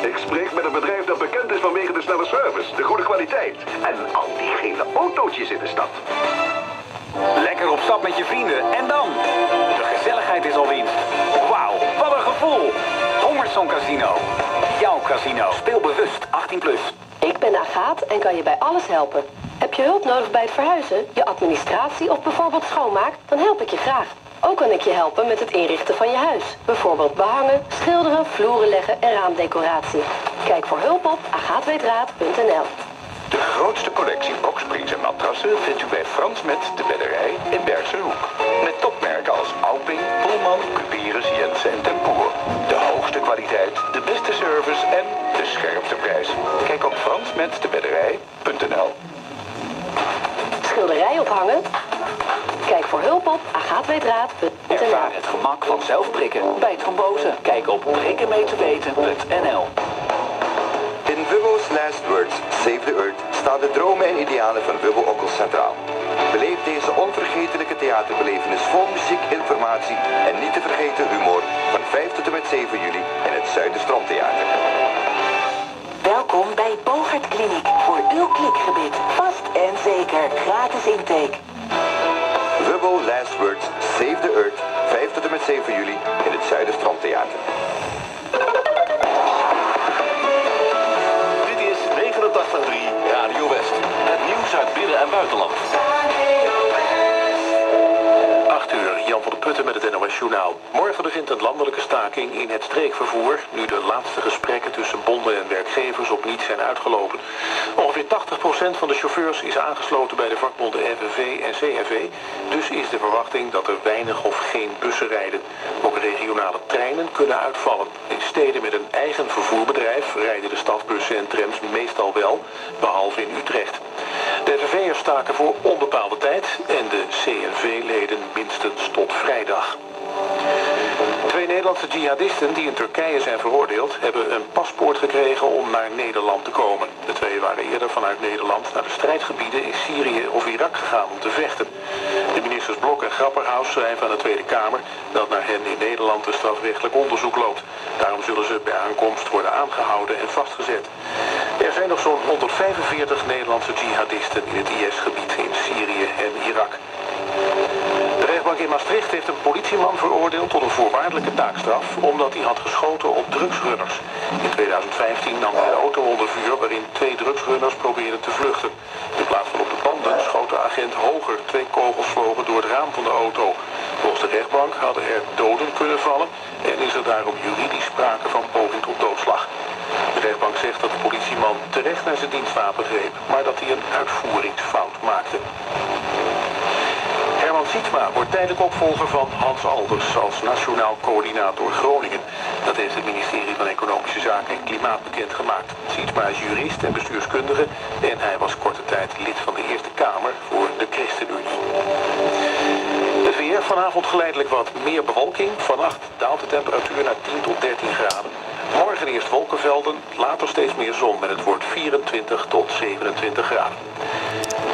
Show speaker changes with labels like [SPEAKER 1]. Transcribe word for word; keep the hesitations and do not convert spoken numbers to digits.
[SPEAKER 1] Ik spreek met een bedrijf dat bekend is vanwege de snelle service, de goede kwaliteit en al die gele autootjes in de stad.
[SPEAKER 2] Lekker op stap met je vrienden en dan? De gezelligheid is al winst. Wauw, wat een gevoel. Hongerson Casino. Jouw casino. Speel bewust. achttien plus.
[SPEAKER 3] Ik ben Agaat en kan je bij alles helpen. Heb je hulp nodig bij het verhuizen, je administratie of bijvoorbeeld schoonmaak? Dan help ik je graag. Ook kan ik je helpen met het inrichten van je huis. Bijvoorbeeld behangen, schilderen, vloeren leggen en raamdecoratie. Kijk voor hulp op agaatweetraad punt n l.
[SPEAKER 4] De grootste collectie boxsprings en matrassen vindt u bij Frans Met de Bedderij in Bergse Hoek. Met topmerken als Alping, Pullman, Cuperus, Jensen en Tempoer. De hoogste kwaliteit, de beste service en de scherpste prijs. Kijk op frans met de bedderij punt n l.
[SPEAKER 3] Schilderij ophangen? Kijk voor hulp op agaatweetraad punt n l.
[SPEAKER 2] Ervaar het gemak van zelf prikken bij trombose. Kijk op prikken mee te weten punt n l.
[SPEAKER 5] In Wubbo's Last Words, Save the Earth, staan de dromen en idealen van Wubbo Okkels centraal. Beleef deze onvergetelijke theaterbelevenis vol muziek, informatie en niet te vergeten humor van vijf tot en met zeven juli in het Zuiderstromtheater.
[SPEAKER 6] Welkom bij Bogert Kliniek voor uw klikgebied. Vast en zeker gratis intake.
[SPEAKER 5] Wubbo Last Words, Save the Earth, vijf tot en met zeven juli in het Zuiderstromtheater.
[SPEAKER 1] negenentachtig komma drie Radio West. Het nieuws uit binnen- en buitenland. acht uur, Jan van der Putten met het N O S Journaal. Morgen begint een landelijke staking in het streekvervoer, nu de laatste gesprekken tussen bonden en werkgevers op niets zijn uitgelopen. Ongeveer tachtig procent van de chauffeurs is aangesloten bij de vakbonden N V V en C N V, dus is de verwachting dat er weinig of geen bussen rijden. Ook regionale treinen kunnen uitvallen. In steden met een eigen vervoerbedrijf rijden de stadbussen en trams meestal wel, behalve in Utrecht. De N V V'ers staken voor onbepaalde tijd en de C N V-leden minstens tot vrijdag. Twee Nederlandse jihadisten die in Turkije zijn veroordeeld hebben een paspoort gekregen om naar Nederland te komen. De twee waren eerder vanuit Nederland naar de strijdgebieden in Syrië of Irak gegaan om te vechten. De ministers Blok en Grapperhaus schrijven aan de Tweede Kamer dat naar hen in Nederland een strafrechtelijk onderzoek loopt. Daarom zullen ze bij aankomst worden aangehouden en vastgezet. Er zijn nog zo'n honderdvijfenveertig Nederlandse jihadisten in het I S-gebied in Syrië en Irak. De rechtbank in Maastricht heeft een politieman veroordeeld tot een voorwaardelijke taakstraf omdat hij had geschoten op drugsrunners. In tweeduizend vijftien nam hij een auto onder vuur waarin twee drugsrunners probeerden te vluchten. In plaats van op de banden schoot de agent hoger. Twee kogels vlogen door het raam van de auto. Volgens de rechtbank hadden er doden kunnen vallen en is er daarom juridisch sprake van poging tot doodslag. De rechtbank zegt dat de politieman terecht naar zijn dienstwapen greep, maar dat hij een uitvoeringsfout maakte. Herman Sietsma wordt tijdelijk opvolger van Hans Alders als Nationaal Coördinator Groningen. Dat heeft het ministerie van Economische Zaken en Klimaat bekendgemaakt. Sietsma is jurist en bestuurskundige en hij was korte tijd lid van de Eerste Kamer voor de ChristenUnie. Het weer, vanavond geleidelijk wat meer bewolking. Vannacht daalt de temperatuur naar tien tot dertien graden. Morgen eerst wolkenvelden, later steeds meer zon en het wordt vierentwintig tot zevenentwintig graden.